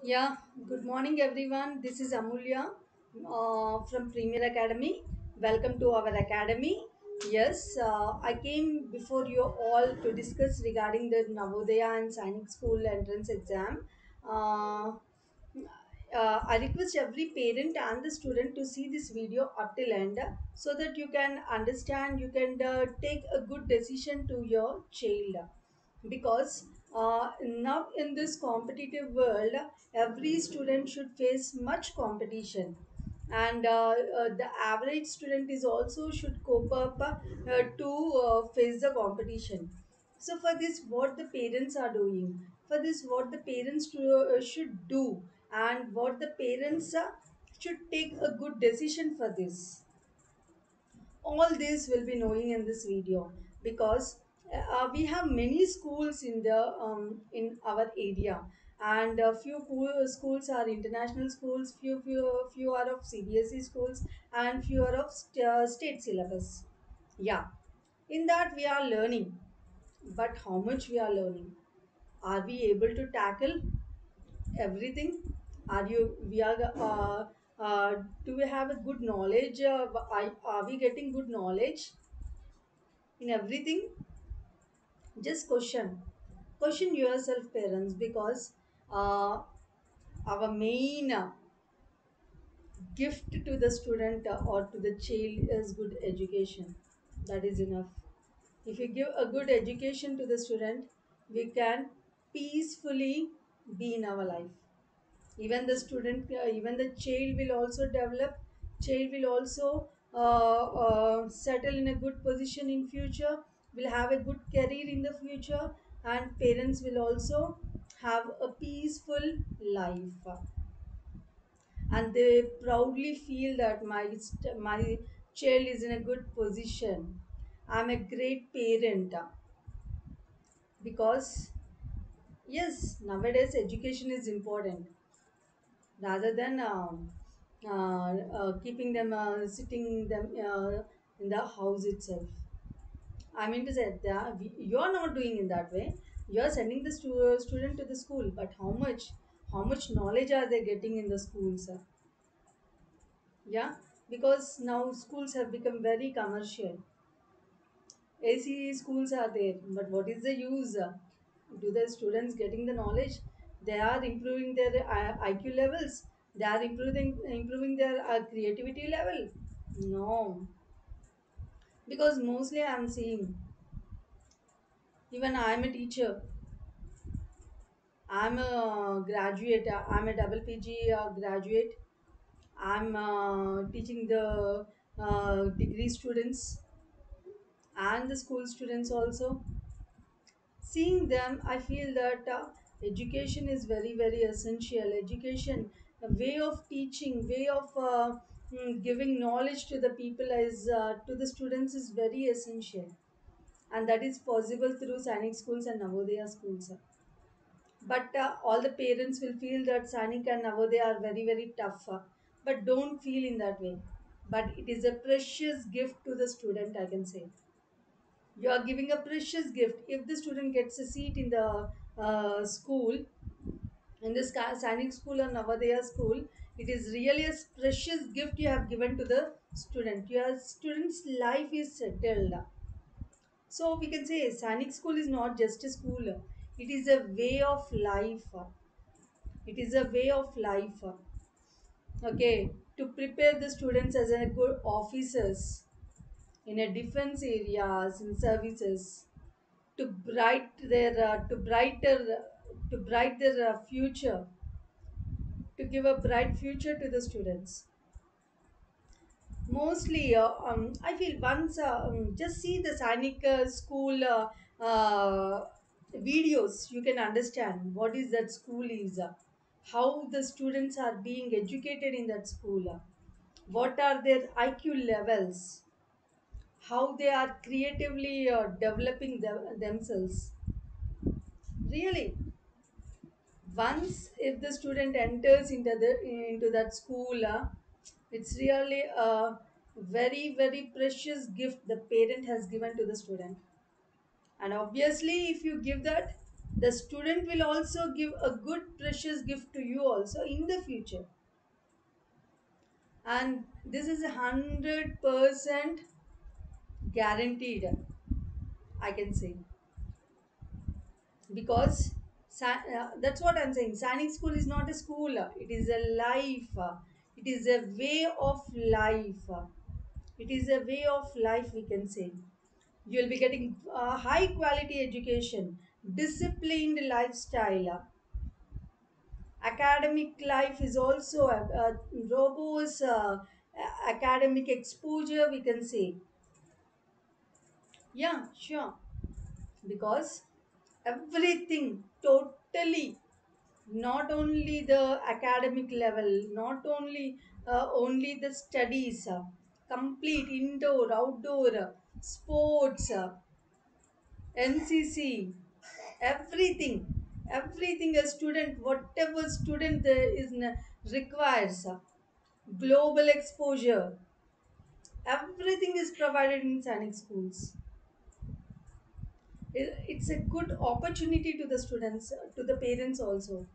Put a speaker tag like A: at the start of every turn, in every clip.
A: Yeah, good morning everyone. This is Amulya from Premier Academy. Welcome to our academy. Yes, I came before you all to discuss regarding the Navodaya and Sainik School entrance exam. Uh, I request every parent and the student to see this video up till end so that you can understand, you can take a good decision to your child because now in this competitive world every student should face much competition and the average student is also should cope up to face the competition. So for this what the parents are doing, for this what the parents should do, and what the parents should take a good decision for this, all this will be knowing in this video because we have many schools in our area, and a few schools are international schools, few are of CBSE schools, and few are of state syllabus. Yeah, in that we are learning, but how much we are learning, are we able to tackle everything? Are you we are do we have a good knowledge? Are we getting good knowledge in everything? Just question yourself, parents, because uh, our main gift to the student or to the child is good education. That is enough. If you give a good education to the student, we can peacefully be in our life. Even the student, even the child will also develop, child will also settle in a good position in future, will have a good career in the future, and parents will also have a peaceful life, and they proudly feel that my child is in a good position. I'm a great parent because yes, nowadays education is important rather than keeping them sitting them in the house itself. I mean to say that you are not doing in that way. You are sending the student to the school, but how much knowledge are they getting in the schools? Yeah, because now schools have become very commercial. AC schools are there, but what is the use? Do the students getting the knowledge? They are improving their IQ levels. They are improving their creativity level. No, because mostly I am seeing. Even I am a teacher. I am a graduate. I am a double PG graduate. I'm teaching the degree students and the school students also. Seeing them, I feel that education is very essential. Education, a way of teaching, way of giving knowledge to the people is to the students is very essential, and that is possible through Sainik schools and Navodaya schools. But all the parents will feel that Sainik and Navodaya are very tough, but don't feel in that way. But it is a precious gift to the student, I can say. You are giving a precious gift. If the student gets a seat in the school, in this Sainik school or Navodaya school, it is really a precious gift you have given to the student. Your student's life is settled. So we can say Sainik school is not just a school, it is a way of life. It is a way of life. Okay, to prepare the students as a good officers in a defense areas, in services, to bright their to bright their future, to give a bright future to the students. Mostly I feel once just see the Sainik school videos, you can understand what is that school is, how the students are being educated in that school, what are their IQ levels, how they are creatively developing themselves. Really, once if the student enters into that school, it's really a very precious gift the parent has given to the student. And obviously if you give that, The student will also give a good precious gift to you also in the future. And this is 100% guaranteed, I can say, because that's what I'm saying. Sainik school is not a school, it is a life, it is a way of life, it is a way of life, we can say. You'll be getting high quality education, disciplined lifestyle, academic life is also a robust academic exposure, we can say. Yeah, sure. Because everything totally, not only the academic level, not only the studies, complete indoor outdoor, sports, ncc, everything a student, whatever student there is requires, global exposure, everything is provided in sanic schools. It's a good opportunity to the students, to the parents also,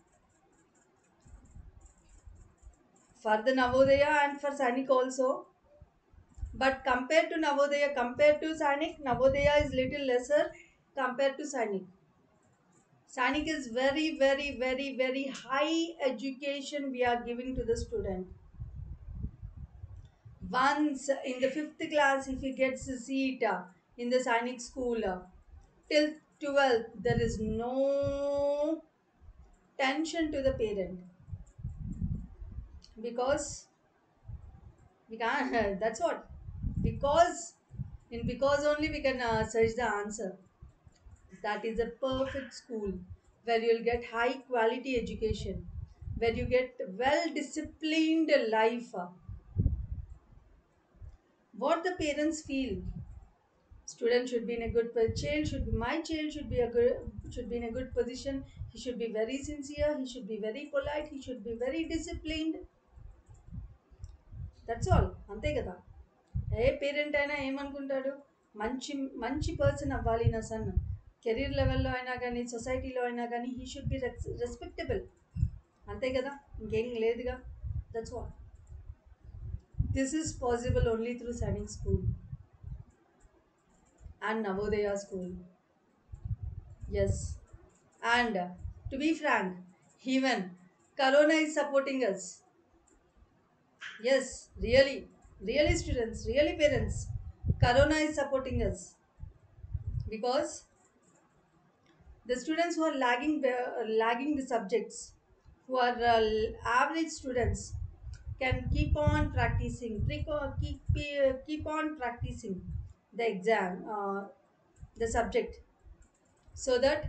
A: for the Navodaya and for Sainik also. But compared to Navodaya, compared to Sainik, Navodaya is little lesser compared to Sainik. Sainik is very, very, very, very high education we are giving to the student. Once in the fifth class, if he gets a seat in the Sainik school, till 12th, there is no tension to the parent, because we can't. That's what. Because because only we can search the answer. That is a perfect school where you'll get high quality education, where you get well disciplined life. What the parents feel, student should be in a good child should be, my child should be a good, should be in a good position. He should be very sincere. He should be very polite. He should be very disciplined. That's all, అంతే కదా. ఏ parent అయినా ఏమనుకుంటాడు, మంచి మంచి person అవ్వాలి నా sun, career లెవెల్లో అయినా కానీ సొసైటీలో అయినా కానీ హీ షుడ్ బి రెస్పెక్టబుల్, అంతే కదా, ఇంకేం లేదుగా. That's what. This is possible only through Sainik school and Navodaya school. Yes. And to be frank, even Corona is supporting us. Yes, really, really students, really parents. Corona is supporting us because the students who are lagging the subjects, who are average students, can keep on practicing, keep on practicing the exam, the subject, so that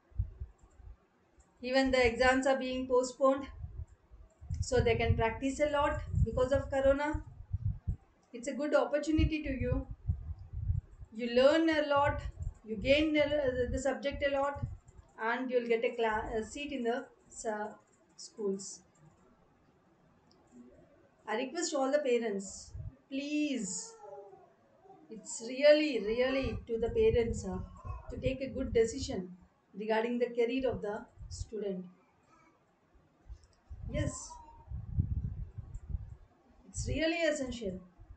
A: even the exams are being postponed, so they can practice a lot because of corona. It's a good opportunity to you. You learn a lot, you gain the subject a lot, and you'll get a seat in the schools. I request all the parents, please, it's really to the parents, to take a good decision regarding the career of the student. Yes, it's really essential.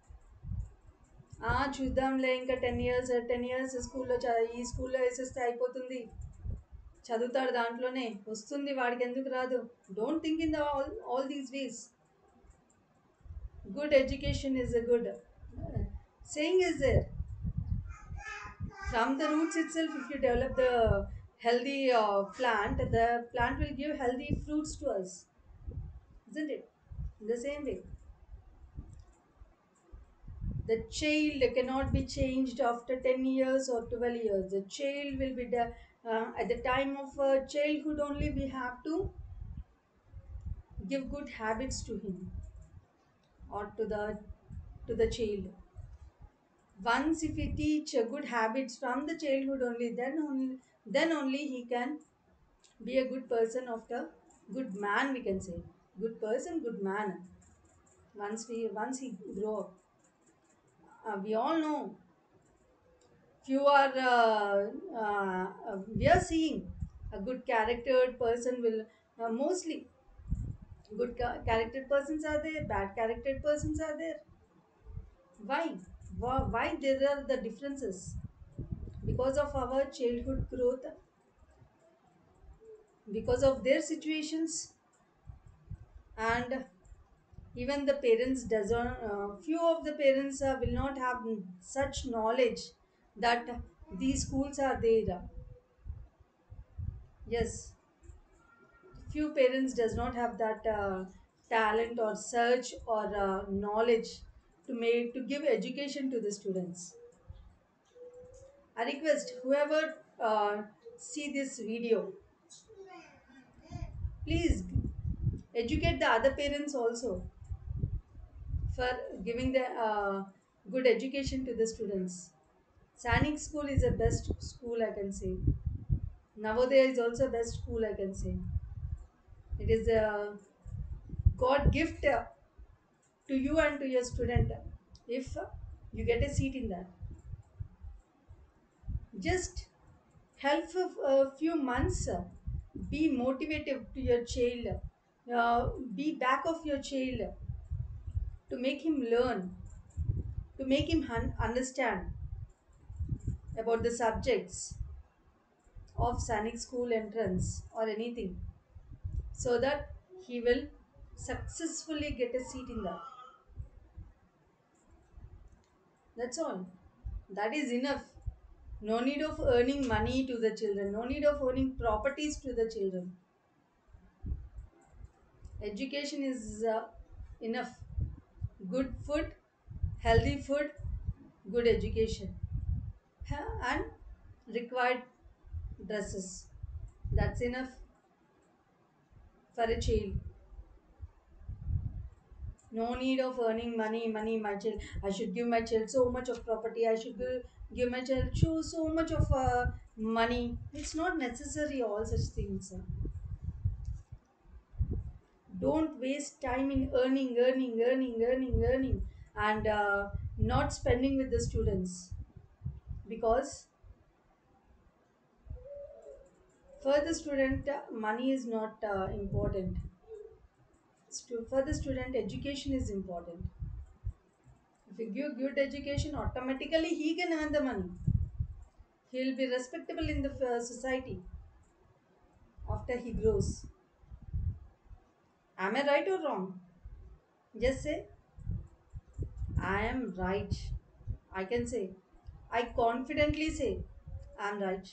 A: చూద్దాంలే, ఇంకా 10 years స్కూల్లో ఈ స్కూల్లో వేసేస్తే అయిపోతుంది, చదువుతాడు దాంట్లోనే వస్తుంది, వాడికి ఎందుకు రాదు. Don't think in the all these ways. Good education is a good saying is there. From the roots itself, if you develop the healthy plant, the plant will give healthy fruits to us, isn't it? In the same way, the child cannot be changed after 10 years or 12 years. The child will be at the time of childhood only. We have to give good habits to him or to the child. Once if we teach good habits from the childhood only, then only he can be a good person, of the good man, we can say. Good person, good man. Once he grow up, we all know, few are we are seeing A good charactered person will mostly good charactered persons are there, bad charactered persons are there. Why? Why there are the differences? Because of our childhood growth, because of their situations, and even the parents doesn't. Few of the parents will not have such knowledge that these schools are there. Yes, few parents does not have that talent or search or knowledge to give education to the students. I request whoever see this video, please educate the other parents also for giving the good education to the students. Sanic school is the best school I can say. Navodaya is also best school I can say. It is a God gift to you and to your student if you get a seat in that. Just help for a few months. Be motivated to your child. Be back of your child to make him learn, to make him understand about the subjects of Sanic school entrance or anything, so that he will successfully get a seat in that. That's all. That is enough. No need of earning money to the children, no need of earning properties to the children. Education is enough. Good food, healthy food, good education, and required dresses. That's enough for a child. No need of earning money. My child, I should give my child so much of property. I should give my child so much of money. It's not necessary. All such things. Don't waste time in earning, and not spending with the students, because for the student money is not important. For the student education is important. If you give good education, automatically he can earn the money. He will be respectable in the society after he grows. Am I right or wrong? Just say I am right. I can say, I confidently say I am right.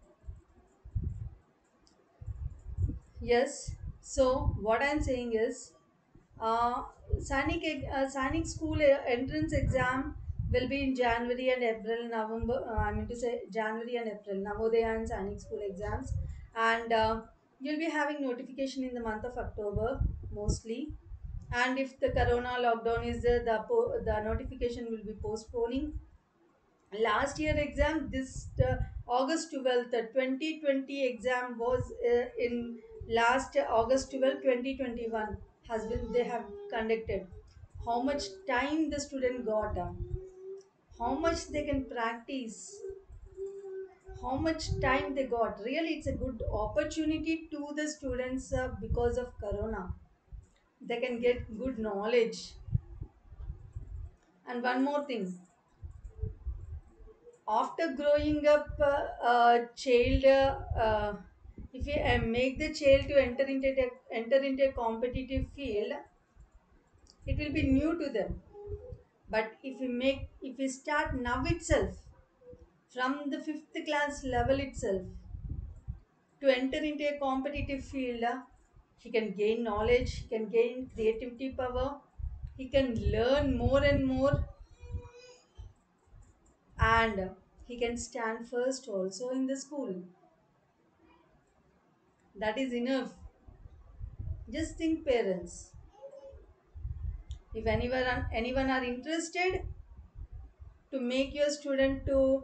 A: Yes. So what I'm saying is, uh, Sanic school entrance exam will be in January and April, November. I mean to say January and April, Navodaya and Sanic school exams, and you'll be having notification in the month of October mostly. And if the Corona lockdown is there, the notification will be postponing. Last year exam, this August 12th, 2020 exam was in last August 12th, 2021 has been they have conducted. How much time the student got, how much they can practice, how much time they got. Really, it's a good opportunity to the students because of Corona. They can get good knowledge. And one more thing, after growing up child, if you make the child to enter into a competitive field, it will be new to them. But if we start now itself, from the fifth class level itself, to enter into a competitive field, he can gain knowledge, he can gain creativity power, he can learn more and more, and he can stand first also in the school. That is enough. Just think, parents, if anyone are interested to make your student to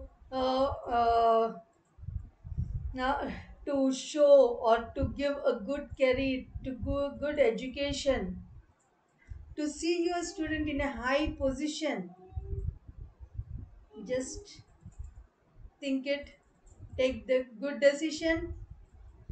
A: now to show or to give a good career, to good education, to see your student in a high position, just think it, take the good decision,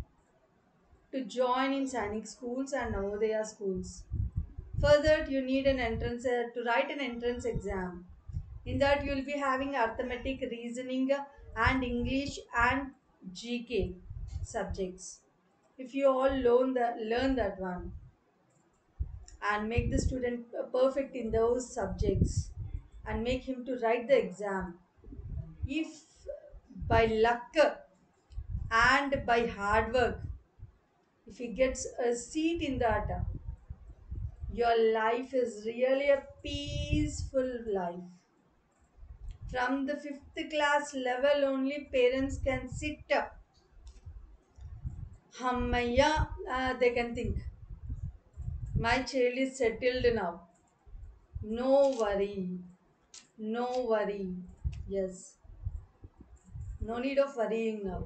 A: to join in Sainik schools and Navodaya schools. Further, you need an entrance to write an entrance exam. In that, you will be having arithmetic, reasoning, and English and GK subjects. If you all learn that one and make the student perfect in those subjects and make him to write the exam, if by luck and by hard work, if he gets a seat in that, your life is really a peaceful life. From the fifth class level, only parents can sit. Hammaya, they can think, my child is settled now. No worry. No worry. Yes. No need of worrying now.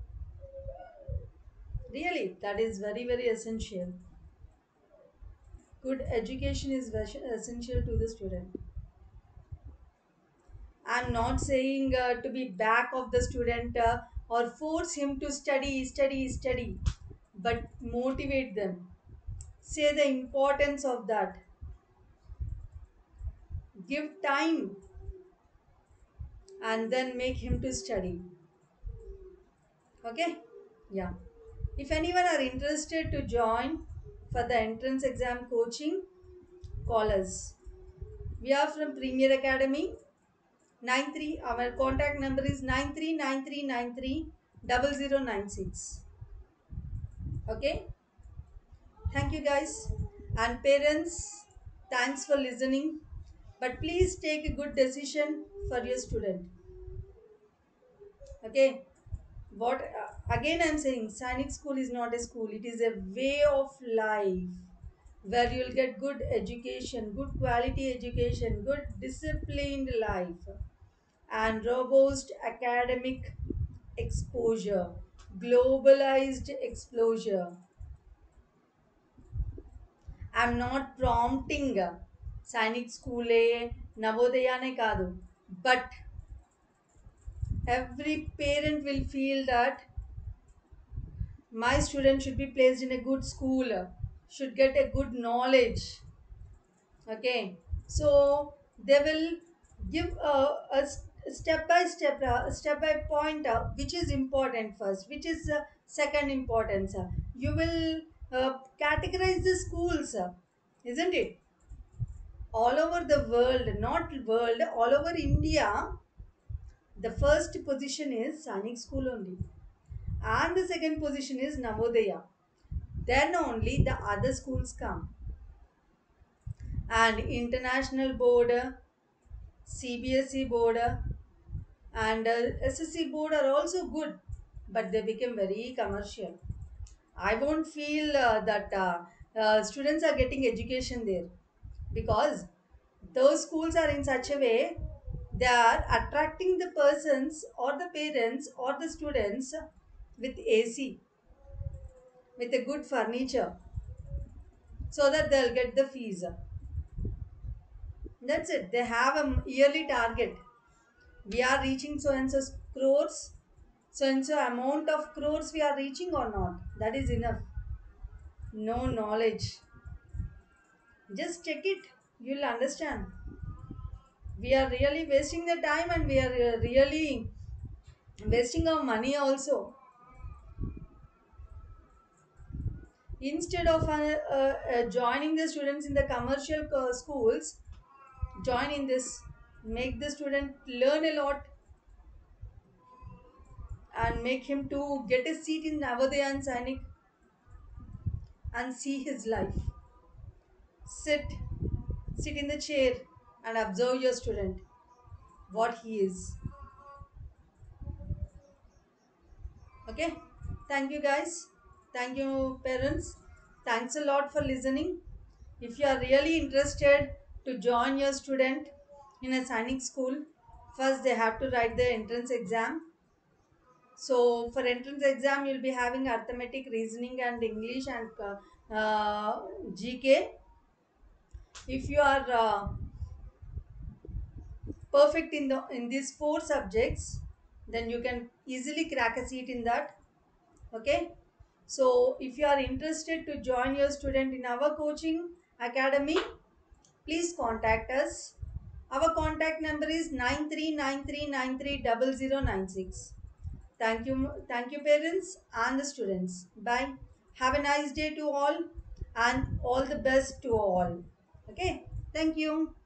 A: Really, that is very, very essential. Good education is essential to the student. I'm not saying to be back of the student or force him to study, study, study, but motivate them. Say the importance of that. Give time and then make him to study. Okay? Yeah. If anyone are interested to join for the entrance exam coaching, call us. We are from Premier Academy. 93. Our contact number is 9393930096. Okay? Thank you guys. And parents, thanks for listening. But please take a good decision for your student. Okay? What again I'm saying, Sainik school is not a school, it is a way of life where you'll get good education, good quality education, good disciplined life, and robust academic exposure, globalized exposure. I'm not prompting Sainik school Navodayane kadu, but every parent will feel that my student should be placed in a good school, should get a good knowledge. Okay, so they will give step by step, step by point, which is important first, which is second importance. You will categorize the schools, isn't it? All over the world, not world, all over India, the first position is Sainik school only, and the second position is Navodaya. Then only the other schools come. And international board, CBSE board, and SSC board are also good, but they become very commercial. I won't feel that students are getting education there, because those schools are in such a way they are attracting the persons or the parents or the students with AC, with a good furniture, so that they'll get the fees. That's it. They have a yearly target. We are reaching so and so crores, so and so amount of crores we are reaching or not. That is enough. No knowledge. Just check it. You'll understand. We are really wasting the time, and we are really wasting our money also. Instead of joining the students in the commercial schools, join in this. Make the student learn a lot and make him to get a seat in Navodaya and Sainik and see his life. Sit, sit in the chair and observe your student, what he is. Okay? Thank you guys. Thank you parents. Thanks a lot for listening. If you are really interested to join your student in a Sainik school, first they have to write the entrance exam. So for entrance exam, you'll be having arithmetic, reasoning, and English and GK. If you are perfect in these four subjects, then you can easily crack a seat in that. Okay. So if you are interested to join your student in our coaching academy, please contact us. Our contact number is 9393930096. Thank you, parents and the students. Bye. Have a nice day to all and all the best to all. Okay. Thank you.